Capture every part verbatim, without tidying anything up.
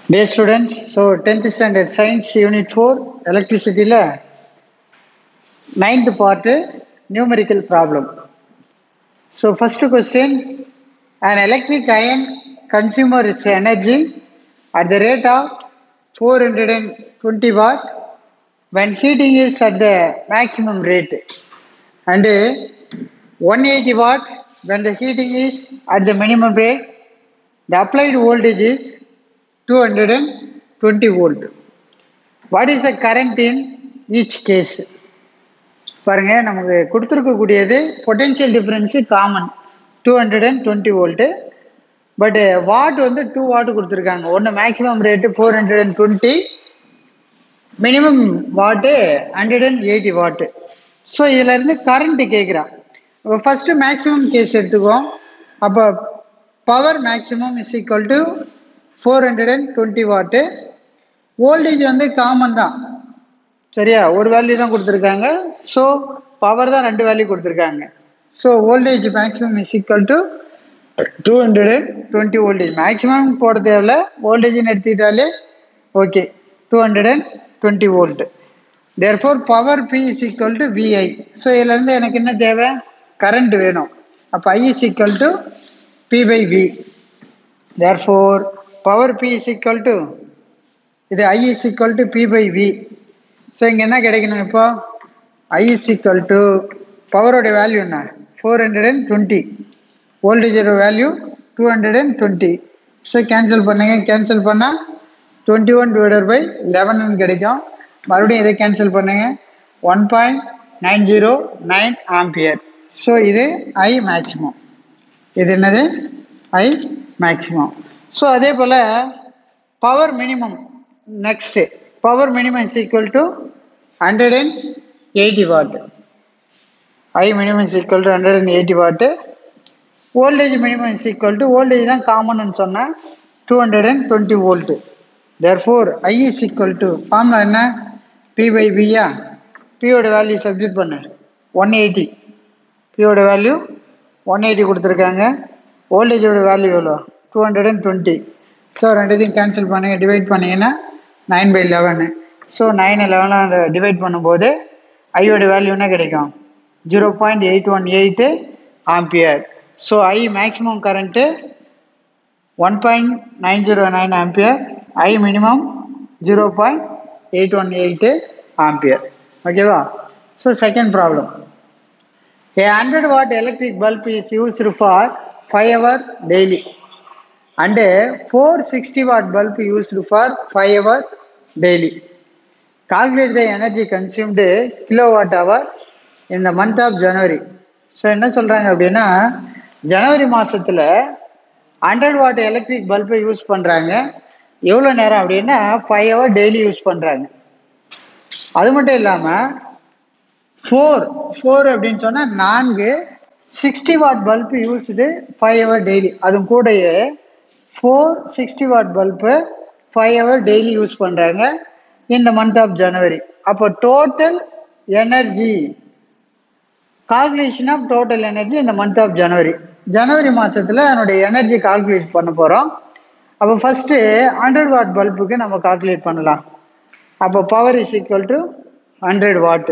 Dear students, so tenth standard science unit four electricity la ninth part numerical problem. So first question, an electric iron consumer its energy at the rate of four hundred twenty watt when heating is at the maximum rate and one hundred eighty watt when the heating is at the minimum rate. The applied voltage is two hundred twenty volt. What is the current in each case? பாருங்க நமக்கு கொடுத்துருக்கக்கூடியது potential difference common two hundred and twenty volt but watt வந்து two watt கொடுத்துருக்காங்க. ஒன்று maximum rate four hundred and twenty minimum watt hundred and eighty watt. So இதில் இருந்து current கேட்குறான். First maximum case எடுத்துக்குவோம். அப்போ power maximum is equal to four hundred and twenty watt. Voltage வந்து common தான், சரியா? ஒரு வேல்யூ தான் கொடுத்துருக்காங்க. ஸோ பவர் தான் ரெண்டு வேல்யூ கொடுத்துருக்காங்க. So voltage maximum is equal to two hundred and twenty voltage. Maximum போட தேவையில்ல, வோல்டேஜ்னு எடுத்துக்கிட்டாலே okay, two hundred and twenty volt. Therefore power P is equal to V I. ஸோ இதுலேருந்து எனக்கு என்ன தேவை? கரண்ட் வேணும். அப்போ I is equal to P by V. Therefore power P is equal to இது I is equal to P by V. So இங்கே என்ன கிடைக்கணும்? இப்போ ஐ இஸ் ஈக்குவல் டு பவரோட வேல்யூ என்ன? Four hundred and twenty. வோல்டேஜோட value two hundred and twenty. So cancel பண்ணுங்க. Cancel பண்ணால் twenty one divided by eleven கிடைக்கும். மறுபடியும் இதை கேன்சல் பண்ணுங்க. One point nine zero nine ampere. So இது ஐ மேக்ஸிமம். இது என்னது? I maximum. ஸோ அதே போல் power minimum next power minimum is equal to hundred and eighty watt. I minimum is equal to hundred and eighty watt. Voltage minimum is equal to voltage தான் காமன்னு சொன்னால் two hundred and twenty volt. Therefore I is equal to formula என்ன? P by வியா. பியோட value substitute பண்ணு, one eighty. பியோட value one eighty கொடுத்துருக்காங்க. வோல்டேஜோட வேல்யூ எவ்வளோ? Two hundred and twenty. So ரெண்டுத்தையும் கேன்சல் பண்ணுங்க. டிவைட் பண்ணிங்கன்னா nine by eleven. So nine லெவனாக டிவைட் பண்ணும்போது ஐயோட வேல்யூ என்ன கிடைக்கும்? Zero point eight one eight ampere. So I maximum current one point nine zero nine ampere. I minimum zero point eight one eight ampere. ஓகேவா? So second problem. A one hundred watt electric bulb is used for five hours daily and a four hundred sixty watt bulb used for five hours daily. Calculate the energy consumed kilowatt hour in the month of January. So என்ன சொல்கிறாங்க அப்படின்னா, ஜனவரி மாதத்தில் hundred watt electric பல்பை use பண்ணுறாங்க. எவ்வளோ நேரம் அப்படின்னா ஃபைவ் ஹவர் டெய்லி யூஸ் பண்ணுறாங்க. அது மட்டும் இல்லாமல் ஃபோர் ஃபோர் அப்படின்னு சொன்னால் நான்கு sixty watt bulb used five hour daily. அதுவும் கூடயே four sixty watt bulb five hour daily use பண்ணுறாங்க இந்த மந்த் ஆஃப் ஜனவரி. அப்போ total energy calculation of total energy இந்த மந்த் ஆஃப் ஜனவரி. ஜனவரி மாதத்தில் அதனுடைய எனர்ஜி கால்குலேட் பண்ண போகிறோம். அப்போ ஃபஸ்ட்டு ஹண்ட்ரட் வாட் பல்புக்கு நம்ம கால்குலேட் பண்ணலாம். அப்போ power is equal to hundred watt.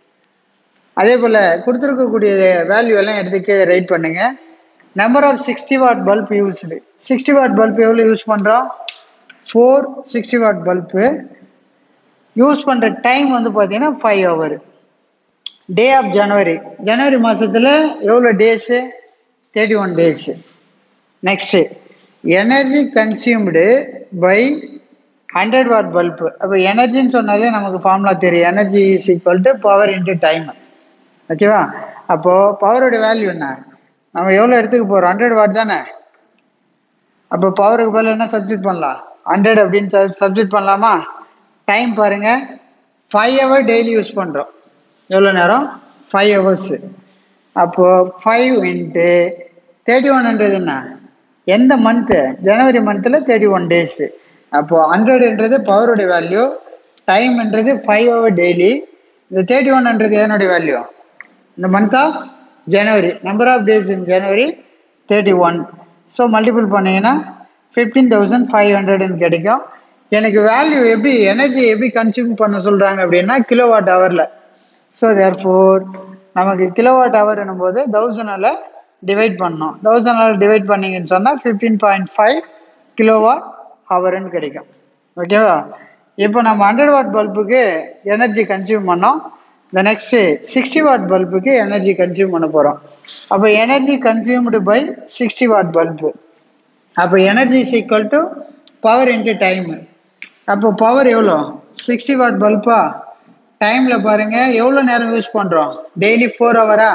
அதே போல் கொடுத்துருக்கக்கூடிய வேல்யூ எல்லாம் எடுத்து கீழே ரைட் பண்ணுங்க. Number of sixty watt bulb used. Sixty watt bulb எவ்வளோ யூஸ் பண்ணுறோம்? Four sixty watt bulb use பண்ணுற டைம் வந்து பார்த்தீங்கன்னா five hour. Day of January, ஜனவரி மாதத்தில் எவ்வளோ days? Thirty one days. Next energy consumed by hundred watt bulb. அப்போ எனர்ஜின்னு சொன்னாலே நமக்கு ஃபார்முலா தெரியும். Energy is equal to power into time. ஓகேவா? அப்போது பவரோட வேல்யூ என்ன? நம்ம எவ்வளோ எடுத்துக்க போகிறோம்? ஹண்ட்ரட் வாட் தானே. அப்போ பவருக்கு பதில் என்ன சப்ஸ்டிட் பண்ணலாம்? ஹண்ட்ரட் அப்படின்னு சப்ஸ்டிட் பண்ணலாமா? டைம் பாருங்கள், ஃபைவ் ஹவர் டெய்லி யூஸ் பண்ணுறோம். எவ்வளோ நேரம்? Five hours. அப்போது ஃபைவ் இன்ட்டு தேர்ட்டி ஒன்ன்றது என்ன? எந்த மந்த்து? ஜனவரி மந்தில் தேர்ட்டி ஒன் டேஸு. அப்போது ஹண்ட்ரட்ன்றது பவரோடைய வேல்யூ, டைம்ன்றது ஃபைவ் ஹவர் டெய்லி. இந்த தேர்ட்டி ஒன்ன்றது எதனுடைய வேல்யூ? இந்த month of January. Number of days in January thirty one. So multiple பண்ணிங்கன்னா ஃபிஃப்டீன் தௌசண்ட் ஃபைவ் ஹண்ட்ரட்னு கிடைக்கும். எனக்கு வேல்யூ எப்படி எனர்ஜி எப்படி கன்சியூம் பண்ண சொல்கிறாங்க அப்படின்னா கிலோவாட் ஹவரில். ஸோ தேர்ஃபோர் நமக்கு கிலோவாட் ஹவர் என்னும்போது தௌசண்டால் டிவைட் பண்ணோம். தௌசண்டால் டிவைட் பண்ணிங்கன்னு சொன்னால் ஃபிஃப்டீன் பாயிண்ட் ஃபைவ் கிலோவாட் ஹவர்னு கிடைக்கும். ஓகேவா? இப்போ நம்ம ஹண்ட்ரட் வாட் பல்புக்கு எனர்ஜி கன்சியூம் பண்ணோம். இந்த நெக்ஸ்ட்டு சிக்ஸ்டி வாட் பல்புக்கு எனர்ஜி கன்சியூம் பண்ண போகிறோம். அப்போ energy consumed by sixty watt bulb. அப்போ energy is equal to power into time. அப்போ பவர் எவ்வளோ? சிக்ஸ்டி வாட் பல்பா? டைமில் பாருங்கள் எவ்வளோ நேரம் யூஸ் பண்ணுறோம்? Daily four Howrah?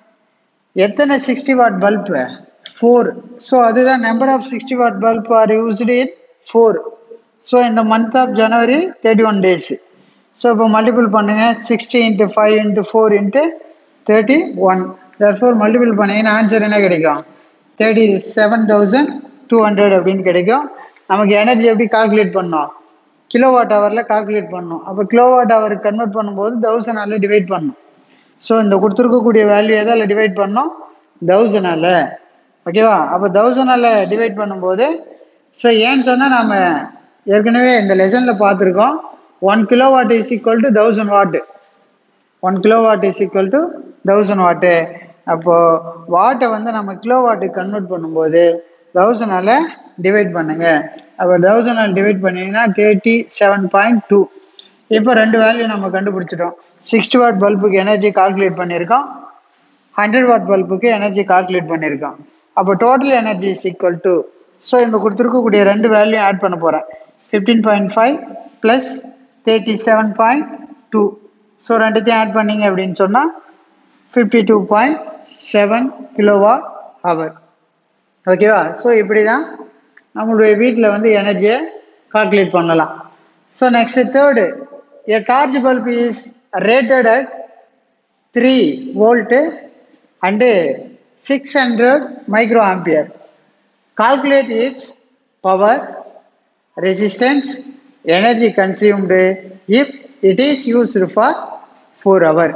எத்தனை sixty watt bulb? Four. So அதுதான் number of sixty watt bulb are used in four. So இந்த month of January thirty one days. So இப்போ மல்டிபிள் பண்ணுங்கள், sixty into five into four into thirty one. Therefore multiple பண்ணிங்கன்னா answer என்ன கிடைக்கும்? Thirty seven thousand two hundred அப்படின்னு கிடைக்கும். நமக்கு energy எப்படி கால்குலேட் பண்ணோம்? கிலோவாட் ஹவரில் கால்குலேட் பண்ணணும். அப்போ கிலோவாட் ஹவருக்கு கன்வெர்ட் பண்ணும்போது தௌசண்டால் டிவைட் பண்ணணும். ஸோ இந்த கொடுத்துருக்கக்கூடிய வேல்யூ எதால் டிவைட் பண்ணோம்? தௌசண்டால். ஓகேவா? அப்போ தௌசண்டால் டிவைட் பண்ணும்போது ஸோ ஏன்னு சொன்னால் நாம் ஏற்கனவே இந்த லெசனில் பார்த்துருக்கோம். One kilo watt is equal to thousand watt. One kilo watt is equal to thousand watt. அப்போது வாட்டை வந்து நம்ம கிலோ வாட்டுக்கு கன்வெர்ட் பண்ணும்போது தௌசண்டால் டிவைட் பண்ணுங்க. அப்போ தௌசண்டால் டிவைட் பண்ணிங்கன்னா தேர்ட்டி செவன் பாயிண்ட் டூ. இப்போ ரெண்டு வேல்யூ நம்ம கண்டுபிடிச்சிட்டோம். சிக்ஸ்டி வாட் பல்புக்கு எனர்ஜி கால்குலேட் பண்ணியிருக்கோம், ஹண்ட்ரட் வாட் பல்புக்கு எனர்ஜி கால்குலேட் பண்ணியிருக்கோம். அப்போ total energy is equal to, so இப்போ கொடுத்துருக்கக்கூடிய ரெண்டு வேல்யூ ஆட் பண்ண போகிறேன். Fifteen point five plus thirty seven point two. So ரெண்டுத்தையும் ஆட் பண்ணிங்க அப்படின்னு சொன்னால் fifty two point seven kilowatt hour. ஓகேவா? ஸோ இப்படி தான் நம்மளுடைய வீட்டில் வந்து எனர்ஜியை கால்குலேட் பண்ணலாம். So next third, a torch bulb is rated at three volt and six hundred microampere. Calculate its power, resistance, energy consumed if it is used for four hours.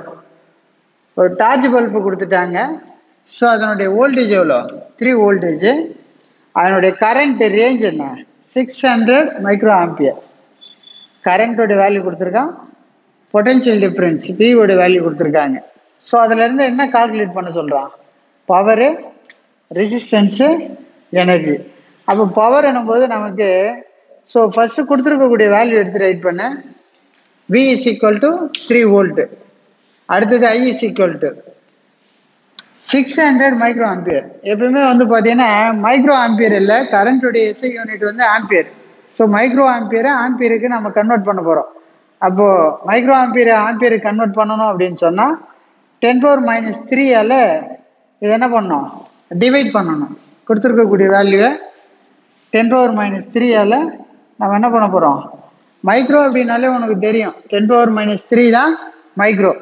ஒரு torch bulb கொடுத்துட்டாங்க. So அதனுடைய voltage எவ்வளோ? Three voltage. அதனுடைய current range என்ன? Six hundred micro ampere. கரண்ட்டோட value கொடுத்துருக்கான், potential difference பியோட value கொடுத்துருக்காங்க. ஸோ அதிலேருந்து என்ன கால்குலேட் பண்ண சொல்கிறான்? Power, resistance, energy. அப்போ பவர் என்னும்போது நமக்கு ஸோ ஃபஸ்ட்டு கொடுத்துருக்கக்கூடிய வேல்யூ எடுத்து ரைட் பண்ண, V is equal to three volt. அடுத்தது I is equal to six hundred micro ampere. எப்பவுமே வந்து பார்த்தீங்கன்னா மைக்ரோ ஆம்பியர் இல்லை, கரண்ட்டுடைய எஸ்ஐ யூனிட் வந்து ஆம்பியர். ஸோ மைக்ரோ ஆம்பியரை ஆம்பியருக்கு நம்ம கன்வெர்ட் பண்ண போகிறோம். அப்போது மைக்ரோ ஆம்பியரை ஆம்பியருக்கு கன்வெர்ட் பண்ணணும் அப்படின்னு சொன்னால் டென் பவர் மைனஸ் த்ரீயால் இது என்ன பண்ணணும்? டிவைட் பண்ணணும். கொடுத்துருக்கக்கூடிய வேல்யூவை டென் பவர் மைனஸ் த்ரீயால் நம்ம என்ன பண்ண போகிறோம்? மைக்ரோ அப்படின்னாலே உனக்கு தெரியும், டென் பவர் மைனஸ் த்ரீ தான் மைக்ரோ.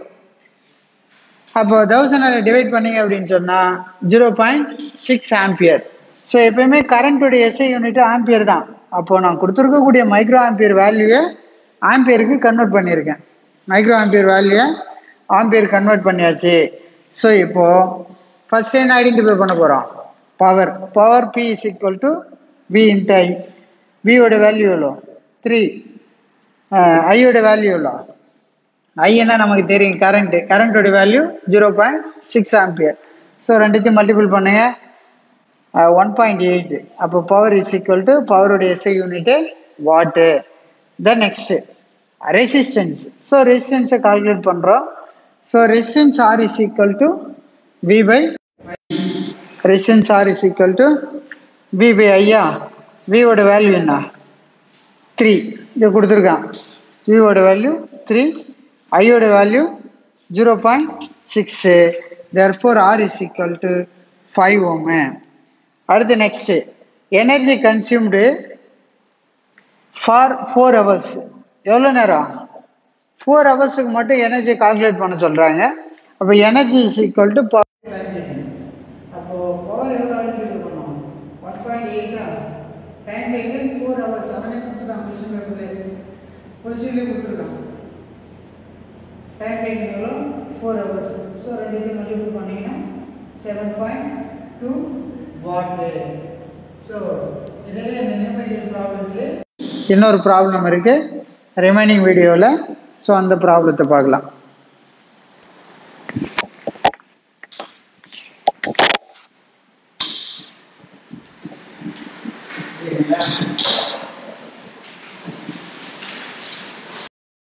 அப்போ தௌசண்டால் டிவைட் பண்ணிங்க அப்படின்னு சொன்னால் zero point six ampere. So எப்பயுமே கரண்ட்டுடைய எஸ்ஐ யூனிட் ஆம்பியர் தான். அப்போது நான் கொடுத்துருக்கக்கூடிய மைக்ரோ ஆம்பியர் வேல்யூவை ஆம்பியருக்கு கன்வெர்ட் பண்ணியிருக்கேன். மைக்ரோ ஆம்பியர் வேல்யூவை ஆம்பியர் கன்வெர்ட் பண்ணியாச்சு. ஸோ இப்போது ஃபர்ஸ்ட் என்ன ஐடென்டிஃபை பண்ண போகிறோம்? Power. Power P is equal to V into I. வியோட வேல்யூ எவ்வளோ? த்ரீ. ஐயோட வேல்யூ எவ்வளோ? ஐ என்ன நமக்கு தெரியும், கரண்ட்டு. கரண்ட்டோட value zero point six ampere. So ரெண்டுத்தையும் மல்டிபிள் பண்ணுங்க, ஒன் பாயிண்ட் எயிட். அப்போ பவர் இஸ் ஈக்குவல் டு பவருடைய SI unit watt. Then next resistance. So ரெசிஸ்டன்ஸை கால்குலேட் பண்ணுறோம். So resistance R is equal to V by resistance R is equal to V by ஐயா. வியோட value என்ன? Three. இது கொடுத்துருக்கான். வியோட வேல்யூ த்ரீ, ஐயோட value zero point six. Therefore R is equal to five ohm. அடுத்து next energy consumed for four hours. எவ்வளோ நேரம்? ஃபோர் ஹவர்ஸுக்கு மட்டும் எனர்ஜி கால்குலேட் பண்ண சொல்கிறாங்க. அப்போ energy is equal to power. அப்போது பவர் எவ்வளோ ஐடென்டிஃபை பண்ணுவோம்? ஒன் பாயிண்ட் எயிட்டா? Time taken four hours. அவனே கொடுத்துருக்கான் கொஸ்டின் பேப்பர்லேயே, கொஸ்டின்லேயே கொடுத்துருக்கான். டைம் டேக்கன் எவ்வளோ? Four hours. ஸோ ரெண்டுத்தையும் மல்டிபிள் பண்ணிங்கன்னா seven point two watt. So இதுவே இந்த நியூமெரிக்கல் ப்ராப்ளம்ஸ்லேயே இன்னொரு ப்ராப்ளம் இருக்கு ரிமைனிங் வீடியோவில். ஸோ அந்த ப்ராப்ளத்தை பார்க்கலாம்.